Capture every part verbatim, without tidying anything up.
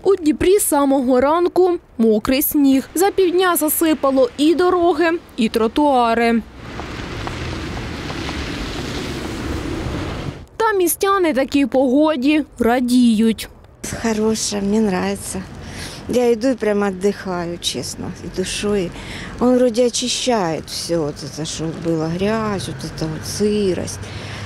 У Дніпрі з самого ранку мокрий сніг. За півдня засипало і дороги, і тротуари. Та містяни такій погоді радіють. Хорошая, мне нравится. Я иду и прямо отдыхаю, честно, и душой. Он вроде очищает все вот это, что было грязь, вот это вот сырость.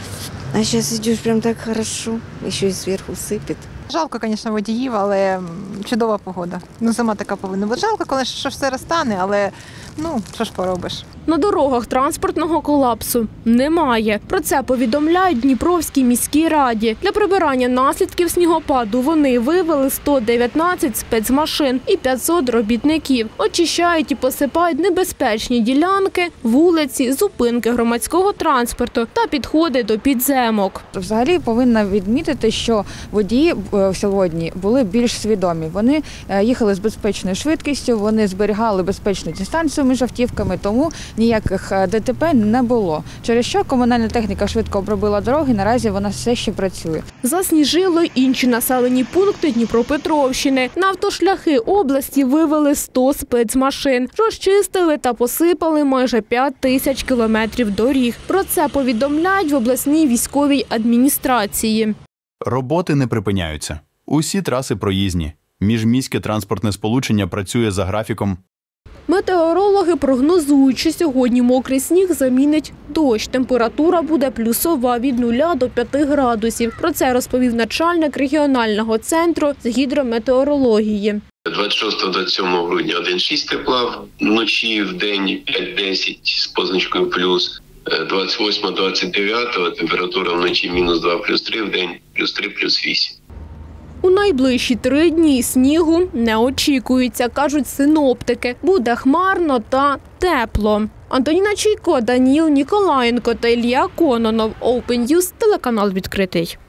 А сейчас идешь прям так хорошо, еще и сверху сыпет. Жалко, звісно, водіїв, але чудова погода. Ну, зима така повинна бути. Жалко, коли що все розтане, але ну, що ж поробиш. На дорогах транспортного колапсу немає. Про це повідомляють в Дніпровській міській раді. Для прибирання наслідків снігопаду вони вивели сто дев'ятнадцять спецмашин і п'ятсот робітників. Очищають і посипають небезпечні ділянки, вулиці, зупинки громадського транспорту та підходи до підземок. Взагалі повинна відмітити, що водії сьогодні були більш свідомі. Вони їхали з безпечною швидкістю, вони зберігали безпечну дистанцію між автівками, тому ніяких ДТП не було. Через що комунальна техніка швидко обробила дороги, наразі вона все ще працює. Засніжило й інші населені пункти Дніпропетровщини. На автошляхи області вивели сто спецмашин. Розчистили та посипали майже п'ять тисяч кілометрів доріг. Про це повідомляють в обласній військовій адміністрації. Роботи не припиняються. Усі траси проїзні. Міжміське транспортне сполучення працює за графіком. Метеорологи прогнозують, що сьогодні мокрий сніг замінить дощ. Температура буде плюсова від нуля до п'яти градусів. Про це розповів начальник регіонального центру з гідрометеорології. двадцять шостого - двадцять сьомого грудня один цілих шість тепла, вночі в день п'ять - десять з позначкою плюс. двадцять восьмого - двадцять дев'ятого температура вночі мінус два плюс три, в день плюс три плюс вісім. У найближчі три дні снігу не очікується, кажуть синоптики. Буде хмарно та тепло. Антоніна Чайко, Даніл Ніколаєнко та Ілля Кононов. Open News, телеканал відкритий.